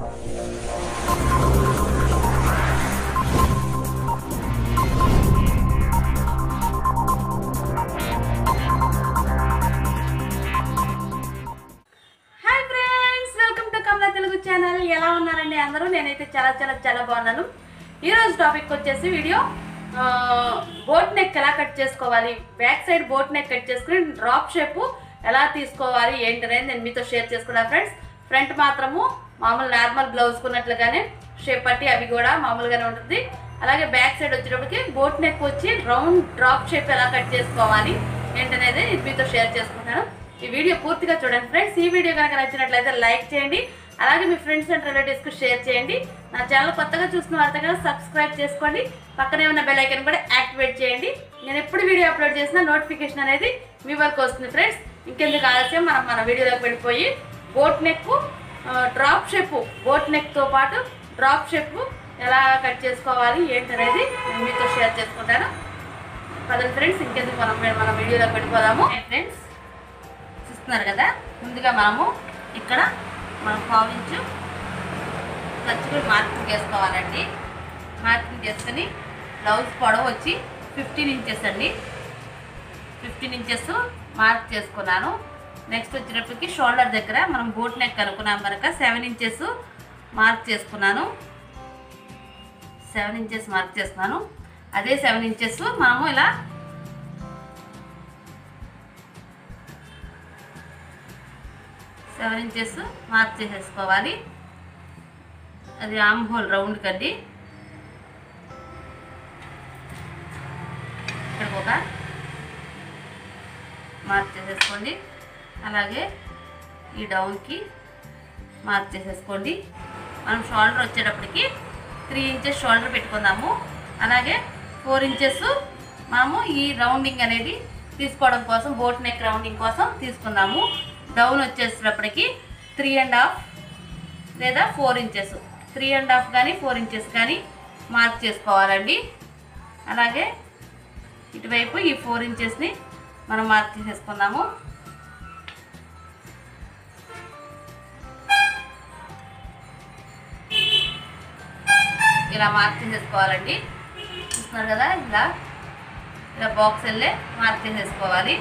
Telugu channel ఎలా ఉన్నారండి అందరూ? నేనైతే చాలా చాలా చాలా బాగున్నాను. ఈ రోజు టాపిక్ వచ్చేసి వీడియో బోట్ నెక్ ఎలా కట్ చేసుకోవాలి, back side boat neck cut చేసుకుని డ్రాప్ షేప్ ఎలా తీసుకోవాలి ఏంటనేది నేను మీతో షేర్ చేసుకున్నాను ఫ్రెండ్స్. ఫ్రంట్ మాత్రము మామూలు నార్మల్ బ్లౌజ్ కున్నట్లుగానే షేప్ పట్టి అవి కూడా మామూలుగానే ఉంటుంది. అలాగే బ్యాక్ సైడ్ వచ్చేటప్పటికి బోట్ నెక్ వచ్చి రౌండ్ డ్రాప్ షేప్ ఎలా కట్ చేసుకోవాలి ఏంటనేది మీతో షేర్ చేసుకుంటాను. ఈ వీడియో పూర్తిగా చూడండి ఫ్రెండ్స్. ఈ వీడియో కనుక నచ్చినట్లయితే లైక్ చేయండి, అలాగే మీ ఫ్రెండ్స్ అండ్ రిలేటివ్స్కి షేర్ చేయండి. నా ఛానల్ కొత్తగా చూస్తున్న వారితో కదా సబ్స్క్రైబ్ చేసుకోండి, పక్కనే ఉన్న బెల్ ఐకాన్ కూడా యాక్టివేట్ చేయండి. నేను ఎప్పుడు వీడియో అప్లోడ్ చేసినా నోటిఫికేషన్ అనేది మీ వరకు వస్తుంది ఫ్రెండ్స్. ఇంకెందుకు ఆలస్యం, మనం మన వీడియోలోకి వెళ్ళిపోయి boat neck drop shape, boat నెక్తో పాటు డ్రాప్ షేప్ ఎలా కట్ చేసుకోవాలి ఏంటనేది నేను మీతో షేర్ చేసుకుంటాను. పదండి ఫ్రెండ్స్, ఇంకెందుకు మన వీడియోలోకి వెళ్ళిపోదాము. ఫ్రెండ్స్ చూస్తున్నారు కదా, ముందుగా మనము ఇక్కడ మనం పావించు ఖర్చులు మార్కింగ్ చేసుకోవాలండి. మార్కింగ్ చేసుకుని బ్లౌజ్ పొడవు వచ్చి 15 ఇంచెస్ అండి. 15 ఇంచెస్ మార్క్ చేసుకున్నాను. నెక్స్ట్ వచ్చేటప్పటికి షోల్డర్ దగ్గర మనం బోట్ నెక్ అనుకున్నాం కనుక 7 ఇంచెస్ మార్క్ చేసుకున్నాను. 7 ఇంచెస్ మార్క్ చేస్తున్నాను. అదే 7 ఇంచెస్ మనము ఇలా 7 ఇంచెస్ మార్క్ చేసేసుకోవాలి. అది ఆమ్ హోల్ రౌండ్ కండి. ఇక్కడ ఒక మార్క్ చేసేసుకోండి. అలాగే ఈ డౌన్కి మార్క్ చేసేసుకోండి. మనం షోల్డర్ వచ్చేటప్పటికి 3 ఇంచెస్ షోల్డర్ పెట్టుకుందాము. అలాగే 4 ఇంచెస్ మనము ఈ రౌండింగ్ అనేది తీసుకోవడం కోసం, బోట్ నెక్ రౌండింగ్ కోసం తీసుకుందాము. డౌన్ వచ్చేసేటప్పటికి 3.5 లేదా 4 ఇంచెస్, 3.5 కానీ 4 ఇంచెస్ కానీ మార్క్ చేసుకోవాలండి. అలాగే ఇటువైపు ఈ 4 ఇంచెస్ని మనం మార్క్ చేసేసుకుందాము. ఇలా మార్క్ చేసేసుకోవాలండి. చూస్తున్నారు కదా, ఇలా బాక్స్ వెళ్ళే మార్క్ చేసేసుకోవాలి.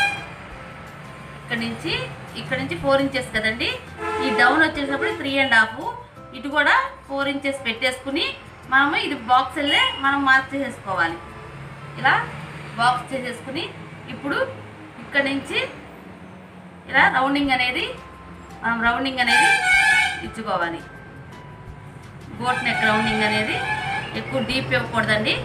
ఇక్కడ నుంచి 4 ఇంచెస్ కదండి. ఈ డౌన్ వచ్చేటప్పుడు 3.5, ఇటు కూడా 4 ఇంచెస్ పెట్టేసుకుని మనము ఇది బాక్స్ వెళ్ళే మనం మార్క్ చేసేసుకోవాలి. ఇలా బాక్స్ చేసేసుకుని ఇప్పుడు ఇక్కడ నుంచి ఇలా రౌండింగ్ అనేది ఇచ్చుకోవాలి. బోట్ నెక్ రౌండింగ్ అనేది ఎక్కువ డీప్ ఇవ్వకూడదండి.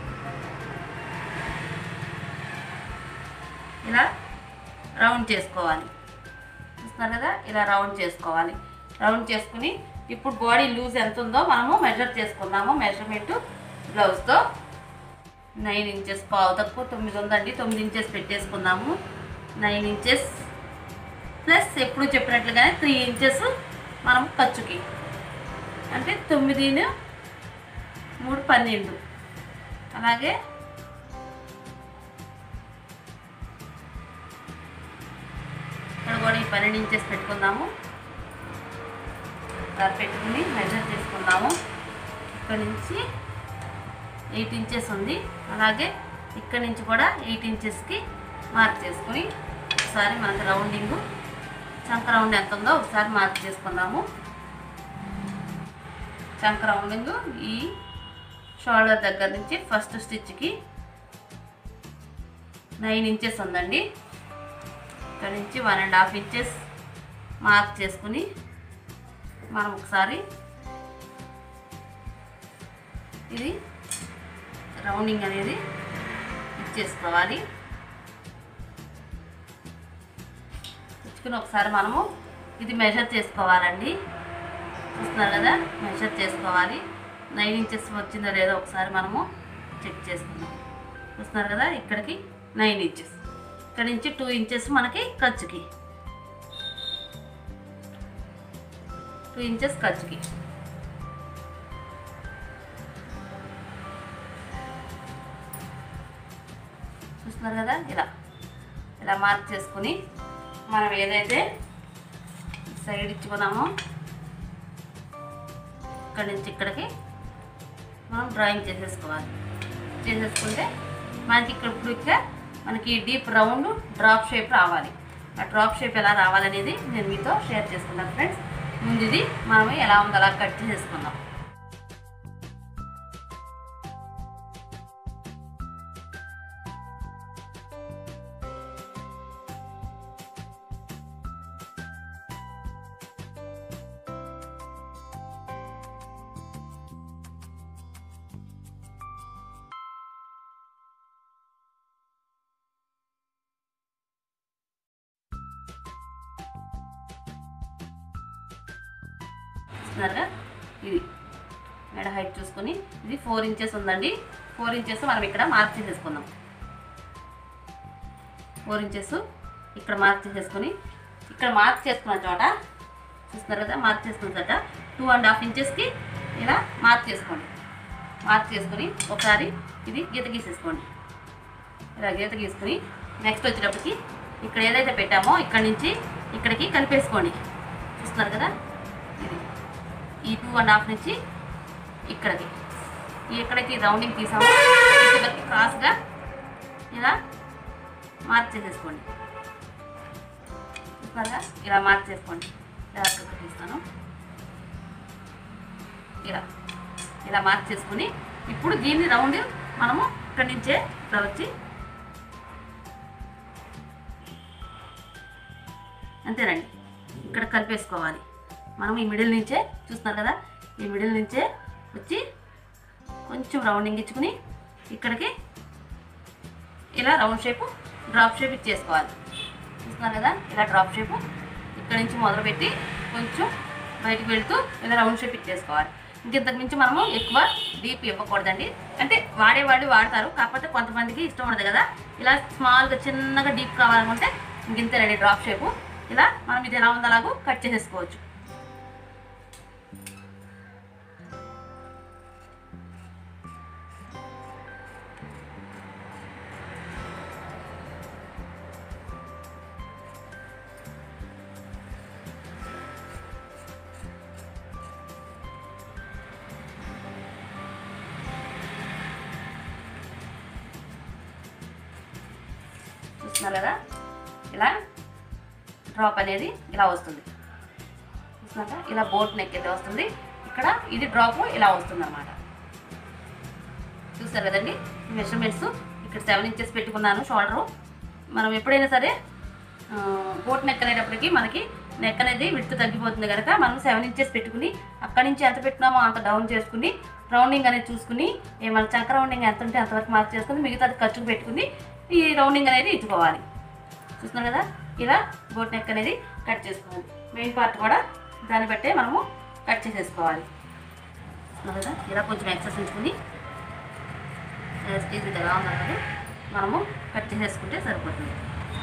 ఇలా రౌండ్ చేసుకోవాలి. చూస్తున్నారు కదా, ఇలా రౌండ్ చేసుకోవాలి. రౌండ్ చేసుకుని ఇప్పుడు బాడీ లూజ్ ఎంత ఉందో మనము మెజర్ చేసుకుందాము. మెజర్మెంట్ బ్లౌజ్తో 9 ఇంచెస్, పావు తక్కువ 9 ఉందండి. 9 ఇంచెస్ పెట్టేసుకుందాము. 9 ఇంచెస్ ప్లస్ ఎప్పుడు చెప్పినట్లుగానే 3 ఇంచెస్ మనం ఖర్చుకి, అంటే 9 3 12. అలాగే ఇక్కడ కూడా ఈ 12 ఇంచెస్ పెట్టుకుందాము. పెట్టుకుని మెజర్ చేసుకుందాము. ఇక్కడ నుంచి 8 ఇంచెస్ ఉంది. అలాగే ఇక్కడ నుంచి కూడా 8 ఇంచెస్కి మార్క్ చేసుకుని ఒకసారి మనకు రౌండింగ్ చంక రౌండ్ ఎంత ఉందో ఒకసారి మార్క్ చేసుకుందాము. చంక రౌండింగ్ ఈ షోల్డర్ దగ్గర నుంచి ఫస్ట్ స్టిచ్కి 9 ఇంచెస్ ఉందండి. ఇక్కడ నుంచి 1.5 ఇంచెస్ మార్క్ చేసుకుని మనం ఒకసారి ఇది రౌండింగ్ అనేది ఇచ్చేసుకోవాలి. ఇచ్చుకుని ఒకసారి మనము ఇది మెజర్ చేసుకోవాలండి. చూస్తున్నారు కదా, మెజర్ చేసుకోవాలి. 9 ఇంచెస్ వచ్చిందో లేదో ఒకసారి మనము చెక్ చేసుకుందాం. చూస్తున్నారు కదా, ఇక్కడికి 9 ఇంచెస్, ఇక్కడ నుంచి 2 ఇంచెస్ మనకి ఖర్చుకి, 2 ఇంచెస్ ఖర్చుకి. చూస్తున్నారు కదా, ఇలా మార్క్ చేసుకుని మనం ఏదైతే సైడ్ ఇచ్చుకున్నామో ఇక్కడ నుంచి ఇక్కడికి మనం డ్రాయింగ్ చేసేసుకోవాలి. చేసేసుకుంటే మనకి ఇక్కడ మనకి డీప్ రౌండ్ డ్రాప్ షేప్ రావాలి. ఆ డ్రాప్ షేప్ ఎలా రావాలనేది నేను మీతో షేర్ చేసుకున్నాను ఫ్రెండ్స్. ముందు ఇది మనం ఎలా ఉందో అలా కట్ చేసేసుకుందాం. ఇది మెడ హైట్ చూసుకొని ఇది 4 ఇంచెస్ ఉందండి. 4 ఇంచెస్ మనం ఇక్కడ మార్క్ చేసేసుకుందాం. 4 ఇంచెస్ ఇక్కడ మార్క్ చేసేసుకొని ఇక్కడ మార్క్ చేసుకున్న చోట చూస్తున్నారు కదా, మార్క్ చేసుకున్న చోట 2.5 ఇంచెస్కి ఇలా మార్క్ చేసుకోండి. మార్క్ చేసుకొని ఒకసారి ఇది గీత గీసేసుకోండి. ఇలా గీత గీసుకొని నెక్స్ట్ వచ్చేటప్పటికి ఇక్కడ ఏదైతే పెట్టామో ఇక్కడ నుంచి ఇక్కడికి కలిపేసుకోండి. చూస్తున్నారు కదా, ఇది ఈ 2.5 నుంచి ఇక్కడికి రౌండింగ్ తీసాము. ఇక్కడికి క్రాస్గా ఇలా మార్క్ చేసేసుకోండి. చూస్తారుగా, ఇలా మార్క్ చేసుకోండి. ఇలా తీస్తాను. ఇలా మార్క్ చేసుకుని ఇప్పుడు దీన్ని రౌండ్ మనము ఇక్కడి నుంచే ఇక్కడ వచ్చి అంతేనండి ఇక్కడ కలిపేసుకోవాలి. మనం ఈ మిడిల్ నుంచే చూస్తున్నారు కదా, ఈ మిడిల్ నుంచే వచ్చి కొంచెం రౌండింగ్ ఇచ్చుకుని ఇక్కడికి ఇలా రౌండ్ షేపు డ్రాప్ షేప్ ఇచ్చేసుకోవాలి. చూస్తున్నారు కదా, ఇలా డ్రాప్ షేపు ఇక్కడ నుంచి మొదలుపెట్టి కొంచెం బయటకు వెళ్తూ ఇలా రౌండ్ షేప్ ఇచ్చేసుకోవాలి. ఇంతకు మించి మనము ఎక్కువ డీప్ ఇవ్వకూడదండి. అంటే వాడేవాళ్ళు వాడతారు, కాకపోతే కొంతమందికి ఇష్టం ఉండదు కదా. ఇలా స్మాల్గా చిన్నగా డీప్ కావాలనుకుంటే ఇంతేనండి డ్రాప్ షేపు. ఇలా మనం ఇది ఎలా ఉందో అలాగూ కట్ చేసేసుకోవచ్చు. చూస్తున్నారు కదా, ఇలా డ్రాప్ అనేది ఇలా వస్తుంది. చూస్తున్నారా, ఇలా బోట్ నెక్ అయితే వస్తుంది. ఇక్కడ ఇది డ్రాప్ ఇలా వస్తుంది అన్నమాట. చూస్తారు కదండి, మెజర్మెంట్స్ ఇక్కడ 7 ఇంచెస్ పెట్టుకున్నాను షోల్డరు. మనం ఎప్పుడైనా సరే బోట్ నెక్ అనేటప్పటికి మనకి నెక్ అనేది విడ్త్ తగ్గిపోతుంది కనుక మనం 7 ఇంచెస్ పెట్టుకుని అక్కడి నుంచి ఎంత పెట్టినామో అంత డౌన్ చేసుకుని రౌండింగ్ అనేది చూసుకుని మన చంక రౌండింగ్ ఎంత ఉంటే అంతవరకు మార్క్ చేసుకుని మిగతాది ఖర్చుకు పెట్టుకుని ఈ రౌండింగ్ అనేది ఇచ్చుకోవాలి. చూస్తున్నాం కదా, ఇలా బోట్ నెక్ అనేది కట్ చేసుకోవాలి. మెయిన్ పార్ట్ కూడా దాన్ని బట్టే మనము కట్ చేసేసుకోవాలి. చూస్తున్నాం కదా, ఇలా కొంచెం ఎక్సెస్ ఉంచుకుని ఇది ఎలా ఉన్నప్పుడు మనము కట్ చేసేసుకుంటే సరిపోతుంది.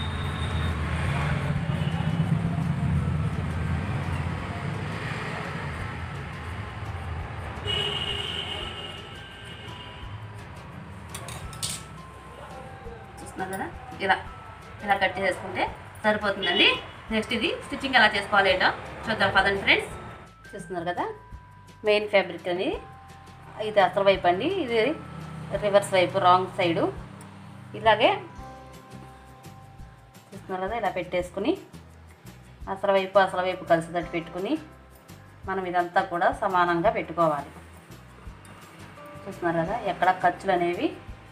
చూస్తున్నాం కదా, ఇలా కట్ చేసేసుకుంటే సరిపోతుందండి. నెక్స్ట్ ఇది స్టిచ్చింగ్ ఎలా చేసుకోవాలి ఏంటో చూద్దాం పదండి ఫ్రెండ్స్. చూస్తున్నారు కదా, మెయిన్ ఫ్యాబ్రిక్ అని ఇది అసలు వైపు అండి, ఇది రివర్స్ వైపు రాంగ్ సైడు. ఇలాగే చూస్తున్నారు కదా, ఇలా పెట్టేసుకుని అసలు వైపు కలిసేటట్టు పెట్టుకుని మనం ఇదంతా కూడా సమానంగా పెట్టుకోవాలి. చూస్తున్నారు కదా, ఎక్కడ ఖర్చులు అనేవి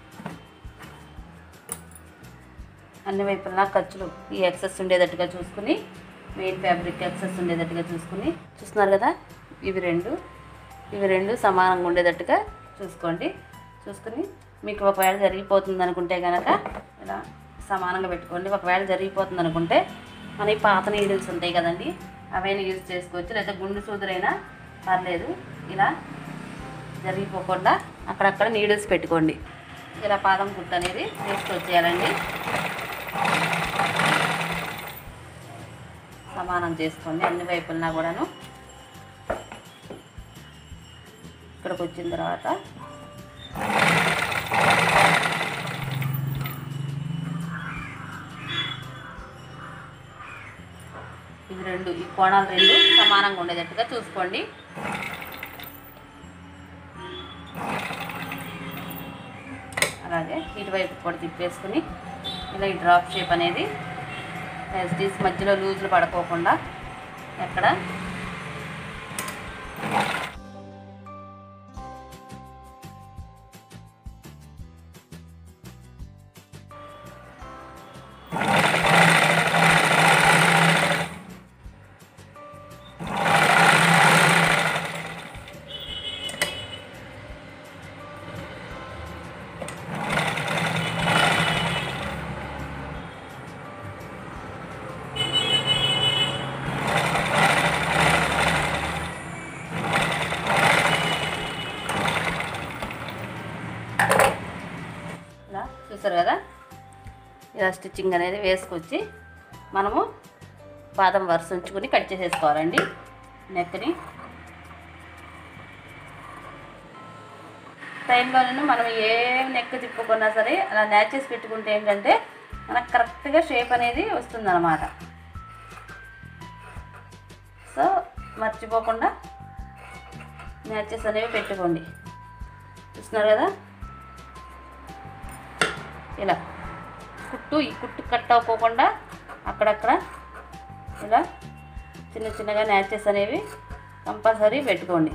అన్ని వైపులా ఖర్చులు ఈ ఎక్సెస్ ఉండేటట్టుగా చూసుకుని మెయిన్ ఫ్యాబ్రిక్ ఎక్సెస్ ఉండేటట్టుగా చూసుకుని చూస్తున్నారు కదా, ఇవి రెండు సమానంగా ఉండేటట్టుగా చూసుకోండి. చూసుకుని మీకు ఒకవేళ జరిగిపోతుంది అనుకుంటే కనుక ఇలా సమానంగా పెట్టుకోండి. ఒకవేళ జరిగిపోతుంది అనుకుంటే మన ఈ పాత నీడిల్స్ ఉంటాయి కదండి, అవైనా యూజ్ చేసుకోవచ్చు, లేదా గుండు సూదురైనా పర్లేదు. ఇలా జరిగిపోకుండా అక్కడక్కడ నీడిల్స్ పెట్టుకోండి. ఇలా పాదం కుట్టు అనేది తీసుకొచ్చేయాలండి. సమానం చేసుకోండి అన్ని వైపులనా కూడాను. ఇక్కడికి వచ్చిన తర్వాత ఈ కోణాలు రెండు సమానంగా ఉండేటట్టుగా చూసుకోండి. అలాగే ఇటువైపు కూడా తిప్పేసుకుని ఇలా ఈ డ్రాప్ షేప్ అనేది యాజ్ మధ్యలో లూజులు పడుకోకుండా ఎక్కడ చూసారు కదా, ఇలా స్టిచ్చింగ్ అనేది వేసుకొచ్చి మనము పాదం వరుస ఉంచుకొని కట్ చేసేసుకోవాలండి నెక్ని. టైంలోనూ మనం ఏ నెక్ తిప్పుకున్నా సరే అలా మ్యాచ్ చేసి పెట్టుకుంటే ఏంటంటే మనకు కరెక్ట్గా షేప్ అనేది వస్తుందన్నమాట. సో మర్చిపోకుండా మ్యాచెస్ అనేవి పెట్టుకోండి. చూస్తున్నారు కదా, ఇలా ఈ కుట్టు కట్ అవ్వకుండా అక్కడక్కడ ఇలా చిన్న చిన్నగా మ్యాచెస్ అనేవి కంపల్సరీ పెట్టుకోండి.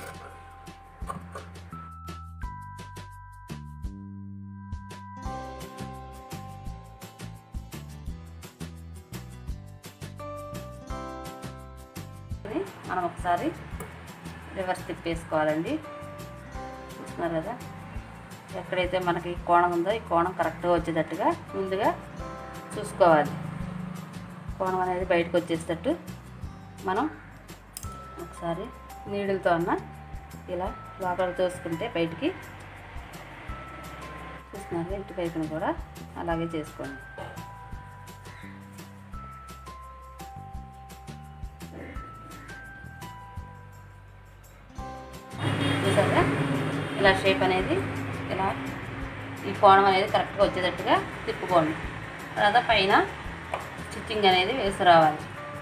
మనం ఒకసారి రివర్స్ తిప్పేసుకోవాలండి. చూస్తున్నారు కదా, ఎక్కడైతే మనకి కోణం ఉందో ఈ కోణం కరెక్ట్గా వచ్చేటట్టుగా ముందుగా చూసుకోవాలి. కోణం అనేది బయటకు వచ్చేటట్టు మనం ఒకసారి నీడిల్తో అన్న ఇలా లోపల తోసుకుంటే బయటికి. చూస్తున్నారు, ఇటు వైపును కూడా అలాగే చేసుకోండి. చూసారా, ఇలా షేప్ అనేది ఇలా ఈ కోణం అనేది కరెక్ట్గా వచ్చేటట్టుగా తిప్పుకోండి. తర్వాత పైన స్టిచ్చింగ్ అనేది వేసి రావాలి.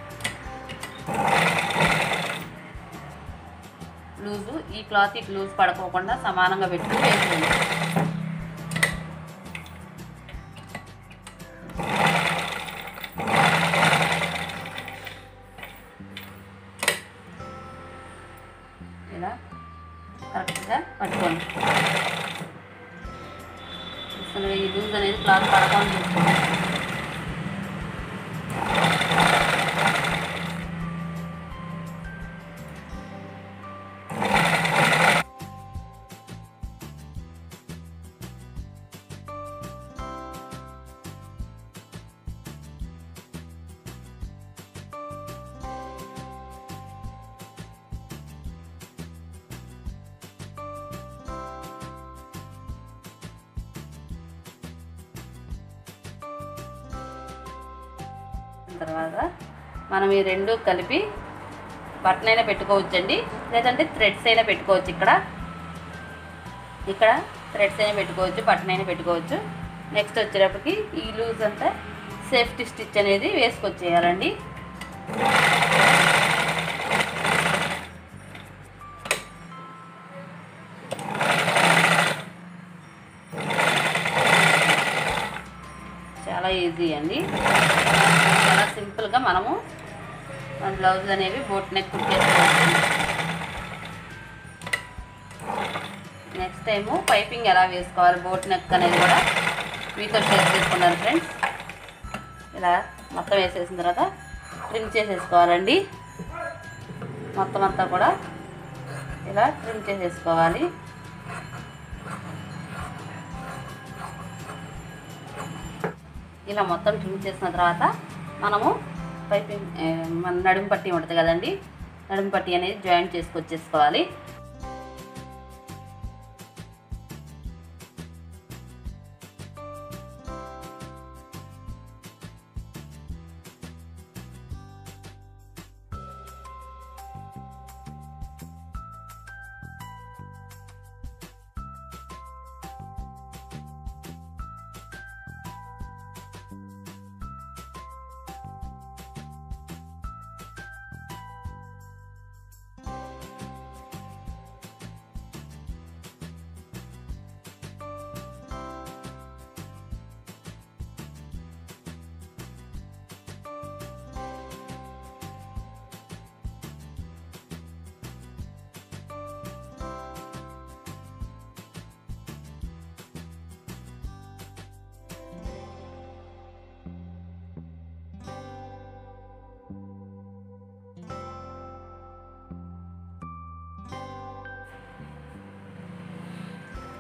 లూజు ఈ క్లాత్ ఇటు లూజ్ పడుకోకుండా సమానంగా పెట్టుకుని వేసుకోండి. ఇలా కరెక్ట్గా పట్టుకోండి. ఈ లూజ్ అనేది క్లాత్ పడకుండా చూసుకోండి. తర్వాత మనం ఈ రెండు కలిపి బటన్ అయినా పెట్టుకోవచ్చండి, లేదంటే థ్రెడ్స్ అయినా పెట్టుకోవచ్చు. ఇక్కడ థ్రెడ్స్ అయినా పెట్టుకోవచ్చు, బటన్ అయినా పెట్టుకోవచ్చు. నెక్స్ట్ వచ్చేటప్పటికి ఈ లూజ్ అంతా సేఫ్టీ స్టిచ్ అనేది వేసుకొచ్చేయాలండి. చాలా ఈజీ అండి, చాలా సింపుల్గా మనము మన బ్లౌజ్ అనేవి బోట్ నెక్ కుట్టేసుకోవచ్చు. నెక్స్ట్ టైము పైపింగ్ ఎలా వేసుకోవాలి బోట్ నెక్ అనేది కూడా మీతో షేర్ చేసుకున్నాను ఫ్రెండ్స్. ఇలా మొత్తం వేసేసిన తర్వాత ట్రిమ్ చేసేసుకోవాలండి. మొత్తం అంతా కూడా ఇలా ట్రిమ్ చేసేసుకోవాలి. ఇలా మొత్తం ట్రిమ్ చేసిన తర్వాత మనము పైపింగ్ మన నడుము పట్టి ఉంటుంది కదండి, నడుము పట్టి అనేది జాయింట్ చేసుకొచ్చేసుకోవాలి.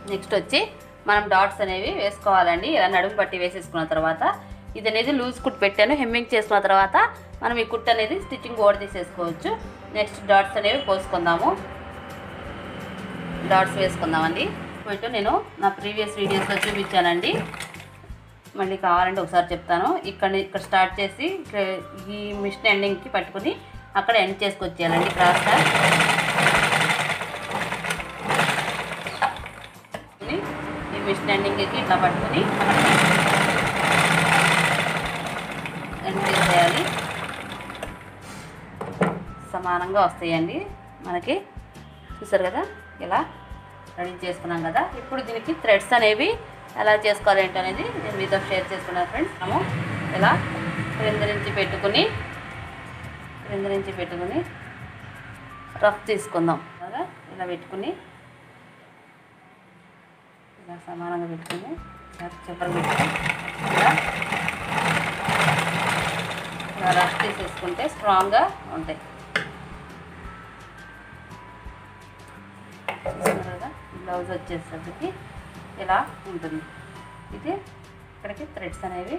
నెక్స్ట్ వచ్చి మనం డాట్స్ అనేవి వేసుకోవాలండి. ఇలా నడుము పట్టి వేసేసుకున్న తర్వాత ఇది అనేది లూజ్ కుట్ పెట్టాను. హెమ్మింగ్ చేసుకున్న తర్వాత మనం ఈ కుట్ అనేది స్టిచ్చింగ్ ఓడ తీసేసుకోవచ్చు. నెక్స్ట్ డాట్స్ అనేవి పోసుకుందాము. డాట్స్ వేసుకుందామండి. పోయిట్టు నేను నా ప్రీవియస్ వీడియోస్లో చూపించానండి. మళ్ళీ కావాలంటే ఒకసారి చెప్తాను. ఇక్కడ స్టార్ట్ చేసి ఈ మిషన్ ఎండింగ్కి పట్టుకుని అక్కడ ఎండ్ చేసుకొచ్చేయాలండి. క్రాస్గా ఈ మిషన్ ఎండింగ్కి ఇట్లా పట్టుకుని ఎండ్ చేసేయాలి. సమానంగా వస్తాయండి మనకి. చూసారు కదా, ఇలా రెడీ చేసుకున్నాం కదా. ఇప్పుడు దీనికి థ్రెడ్స్ అనేవి ఎలా చేసుకోవాలి ఏంటి అనేది నేను మీతో షేర్ చేసుకున్నాను ఫ్రెండ్స్. మనము ఇలా క్రింద నుంచి పెట్టుకుని రఫ్ తీసుకుందాం కదా. ఇలా పెట్టుకుని ఇలా సమానంగా పెట్టుకుని చెప్పలు పెట్టుకుని ఇలా రఫ్ తీసేసుకుంటే స్ట్రాంగ్గా ఉంటాయి. కదా, బ్లౌజ్ వచ్చేసరికి ఇలా ఉంటుంది. ఇది ఇక్కడికి థ్రెడ్స్ అనేవి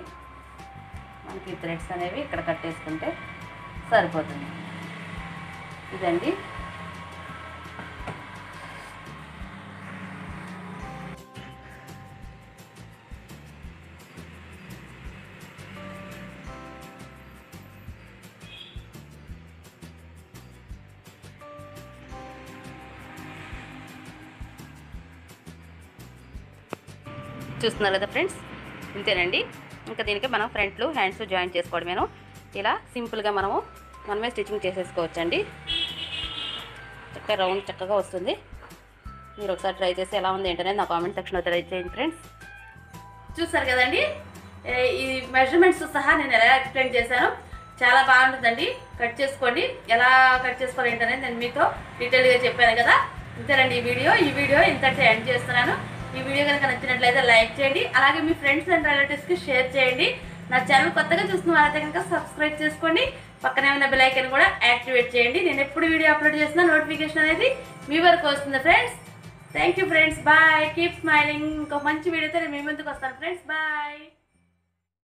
ఇక్కడ కట్టేసుకుంటే సరిపోతుంది. ఇదండి. చూస్తున్నారు కదా ఫ్రెండ్స్, ఇంతేనండి. ఇంకా దీనికి మనం ఫ్రంట్లు హ్యాండ్స్ జాయిన్ చేసుకోవడమేను. ఇలా సింపుల్గా మనమే స్టిచ్చింగ్ చేసేసుకోవచ్చండి. చక్కగా రౌండ్ చక్కగా వస్తుంది. మీరు ఒకసారి ట్రై చేసి ఎలా ఉంది ఏంటనేది నా కామెంట్ సెక్షన్లో ట్రై చేయండి ఫ్రెండ్స్. చూసారు కదండి, ఈ మెజర్మెంట్స్ సహా నేను ఎలా ఎక్స్ప్లెయిన్ చేశాను. చాలా బాగుంటుందండి. కట్ చేసుకోండి. ఎలా కట్ చేసుకోవాలి ఏంటనేది నేను మీతో డీటెయిల్గా చెప్పాను కదా. ఇంతేనండి ఈ వీడియో ఇంతటితో ఎండ్ చేస్తున్నాను. ఈ వీడియో కనుక నచ్చినట్లయితే లైక్ చేయండి. అలాగే మీ ఫ్రెండ్స్ అండ్ రిలేటివ్స్కి షేర్ చేయండి. నా ఛానల్ కొత్తగా చూస్తున్న వాళ్ళైతే కనుక సబ్స్క్రైబ్ చేసుకోండి. పక్కనే ఉన్న బెల్ ఐకాన్ కూడా యాక్టివేట్ చేయండి. నేను ఎప్పుడు వీడియో అప్లోడ్ చేసినా నోటిఫికేషన్ అనేది మీ వరకు వస్తుంది friends. Thank you friends. Bye. Keep smiling. ఇంకో మంచి వీడియోతో నేను మీ ముందుకు వస్తాను ఫ్రెండ్స్. బాయ్.